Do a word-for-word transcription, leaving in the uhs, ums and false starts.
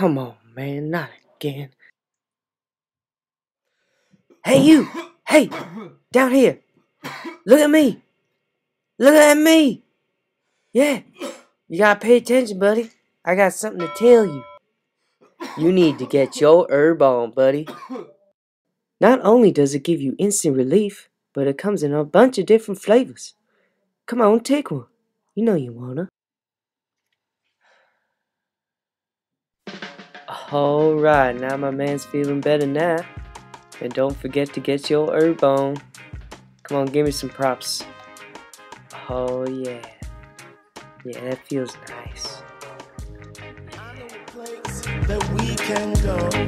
Come on, man, not again. Hey, you! Hey! Down here! Look at me! Look at me! Yeah! You gotta pay attention, buddy. I got something to tell you. You need to get your herb on, buddy. Not only does it give you instant relief, but it comes in a bunch of different flavors. Come on, take one. You know you wanna. Alright, now my man's feeling better now. And don't forget to get your herb on. Come on, give me some props. Oh yeah. Yeah, that feels nice. That we can go.